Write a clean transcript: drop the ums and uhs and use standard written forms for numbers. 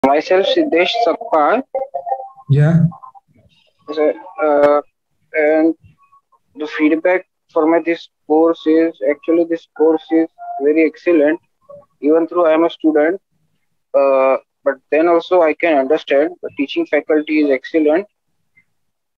Myself, Siddesh Sakpal. Yeah. So, and the feedback for my this course is actually this course is very excellent. Even though I am a student, but then also I can understand the teaching faculty is excellent.